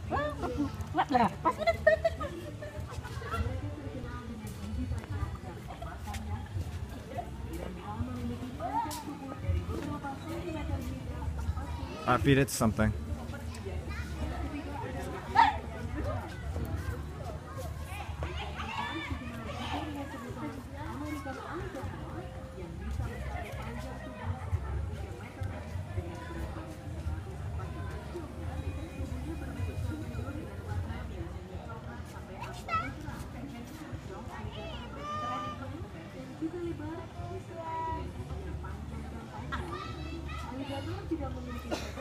Kuat lah. Pas udah dibanting. Feed it something. Alligator juga memiliki